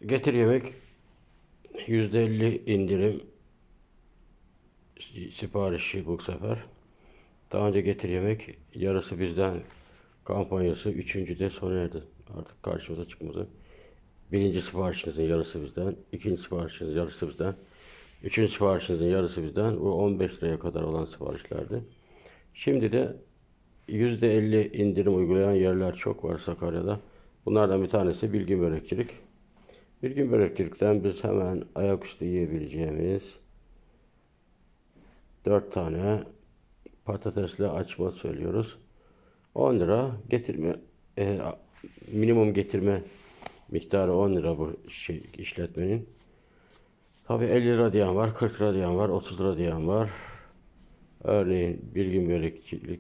Getir Yemek %50 indirim siparişi bu sefer. Daha önce Getir Yemek yarısı bizden kampanyası 3. de sona erdi. Artık karşımıza çıkmadı. Birinci siparişinizin yarısı bizden, ikinci siparişinizin yarısı bizden, üçüncü siparişinizin yarısı bizden. Bu 15 liraya kadar olan siparişlerdi. Şimdi de %50 indirim uygulayan yerler çok var Sakarya'da. Bunlardan bir tanesi Bilgin Börekçilik. Bilgin Börekçilik'ten biz hemen ayaküstü yiyebileceğimiz 4 tane patatesli açma söylüyoruz. 10 lira getirme, minimum getirme miktarı 10 lira bu işletmenin. Tabi 50 lira diyen var, 40 lira diyen var, 30 lira diyen var. Örneğin Bilgin Börekçilik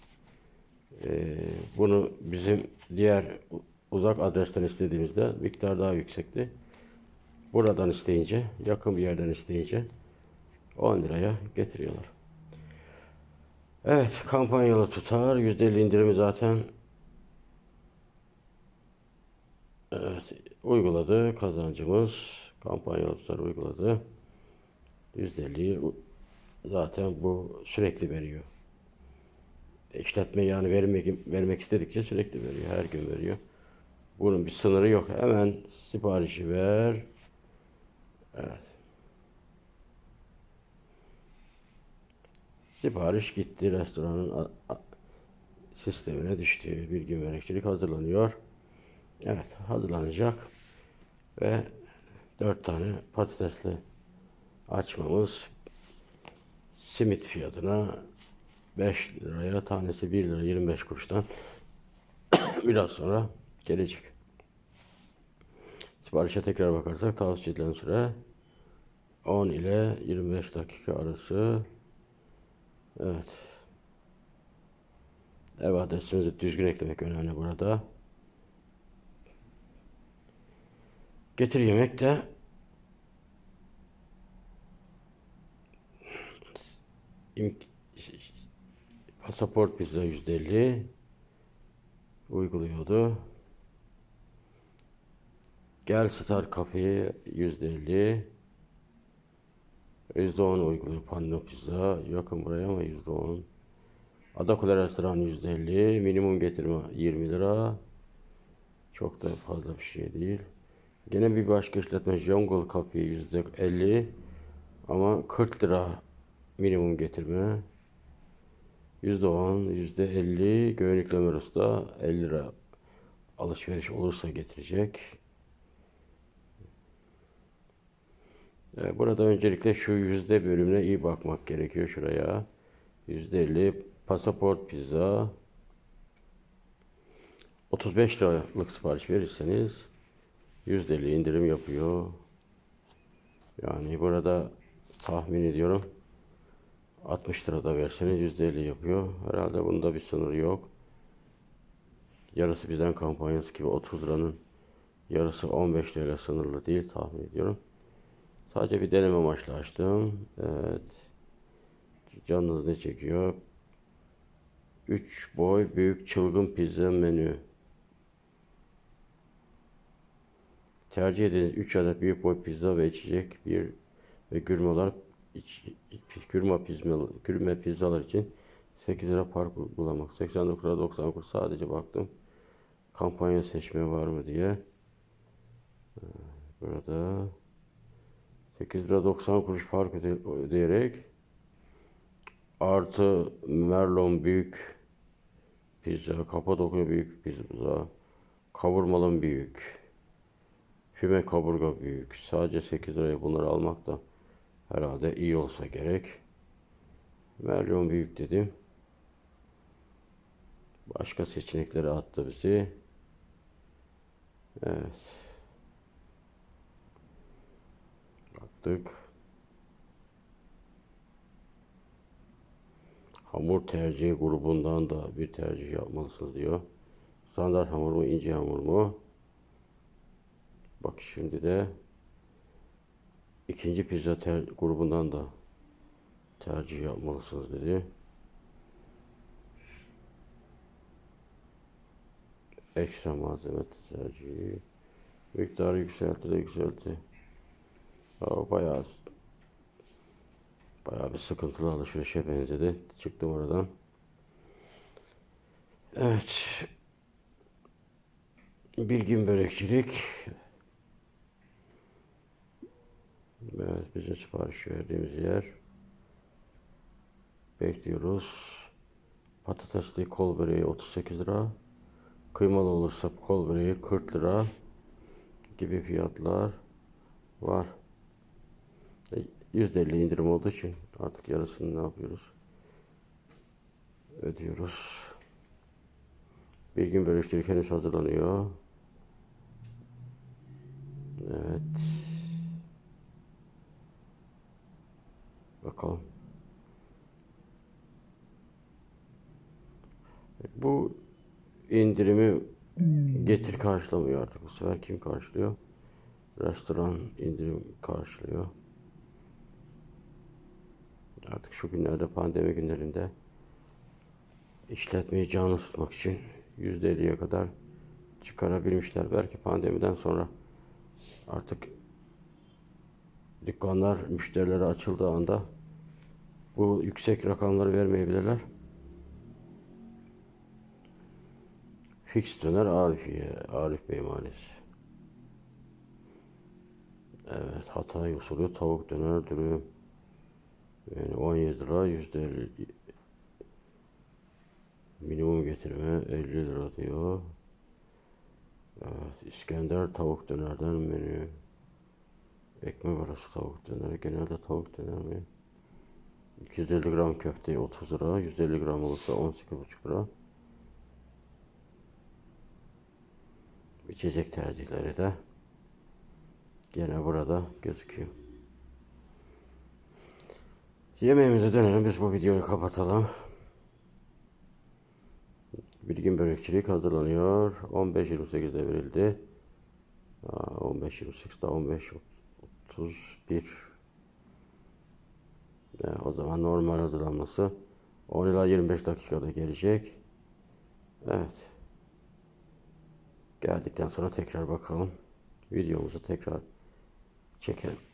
bunu bizim diğer uzak adresten istediğimizde miktar daha yüksekti. Buradan isteyince, yakın bir yerden isteyince 10 liraya getiriyorlar. Evet, kampanyalı tutar. %50 indirimi zaten evet, uyguladı kazancımız. Kampanyalı tutar uyguladı. %50'yi zaten bu sürekli veriyor. İşletme yani vermek istedikçe sürekli veriyor. Her gün veriyor. Bunun bir sınırı yok. Hemen siparişi ver. Evet. Sipariş gitti. Restoranın sistemine düştü. Bilgi Börekçilik hazırlanıyor. Evet, hazırlanacak. Ve 4 tane patatesli açmamız simit fiyatına 5 liraya, tanesi 1 lira 25 kuruştan biraz sonra gelecek. Siparişe tekrar bakarsak tavsiye edilen süre 10 ile 25 dakika arası. Evet. Ev adresimizi düzgün eklemek önemli burada. Getir Yemek de pasaport pizza %50 uyguluyordu. Gel Star Cafe'ye %50, %10 uyguluyor. Panda Pizza yakın buraya ama %10. Adakule Restoran %50, minimum getirme 20 lira. Çok da fazla bir şey değil. Gene bir başka işletme Jungle Cafe %50 ama 40 lira minimum getirme. %10, %50 Göynük Ömer Usta 50 lira alışveriş olursa getirecek. Burada öncelikle şu yüzde bölümüne iyi bakmak gerekiyor şuraya. %50 pasaport pizza 35 liralık sipariş verirseniz %50 indirim yapıyor. Yani burada tahmin ediyorum 60 lirada verseniz %50 yapıyor. Herhalde bunda bir sınır yok. Yarısı bizden kampanyası gibi 30 liranın yarısı 15 lirayla sınırlı değil tahmin ediyorum. Sadece bir deneme amaçlı açtım. Evet. Canınız ne çekiyor? 3 boy büyük çılgın pizza menü. Tercih ediniz 3 adet büyük boy pizza ve içecek ve gürme olarak gürme pizzalar için 8 lira fark uygulamak. 89 lira 90 kuruş sadece baktım. Kampanya seçme var mı diye. Burada 8 lira 90 kuruş fark ödeyerek artı Merlon büyük pizza, Kapadokya büyük pizza, kavurmalı büyük, füme kaburga büyük. Sadece 8 liraya bunları almak da herhalde iyi olsa gerek. Merlon büyük dedim. Başka seçenekleri attı bizi. Evet. Baktık. Hamur tercihi grubundan da bir tercih yapmalısınız diyor. Standart hamur mu, ince hamur mu? Bak şimdi de ikinci pizza grubundan da tercih yapmalısınız dedi. Ekstra malzeme tercihi. Miktarı yükseltti. Bayağı bir sıkıntılı alışverişe benzedi. Çıktım oradan. Evet. Bilgin Börekçilik. Evet, bizim sipariş verdiğimiz yer. Bekliyoruz. Patatesli kol böreği 38 lira. Kıymalı olursa kol böreği 40 lira gibi fiyatlar var. %50 indirim olduğu için artık yarısını ne yapıyoruz? Ödüyoruz. Bilgin Börekçilik henüz hazırlanıyor. Evet. Bakalım. Bu indirimi getir karşılamıyor artık. Bu sefer kim karşılıyor? Restoran indirim karşılıyor. Artık şu günlerde, pandemi günlerinde işletmeyi canlı tutmak için %50'ye kadar çıkarabilmişler. Belki pandemiden sonra artık dükkanlar müşterilere açıldığı anda bu yüksek rakamları vermeyebilirler. Fix döner Arif Bey Mahallesi. Evet, Hatay usulü tavuk döner dürüm. Yani 17 lira, %50 minimum getirme 50 lira diyor. Evet, İskender tavuk dönerden menü. Ekmek arası tavuk döneri, genelde tavuk döner mi? 250 gram köfte 30 lira, 150 gram olursa 18,5 lira. İçecek tercihleri de gene burada gözüküyor. Yemeğimize dönelim, biz bu videoyu kapatalım. Bilgin Börekçilik hazırlanıyor. 15.28'de verildi. 15.28'da 15.31. O zaman normal hazırlanması 10 ila 25 dakikada gelecek. Evet. Geldikten sonra tekrar bakalım. Videomuzu tekrar çekelim.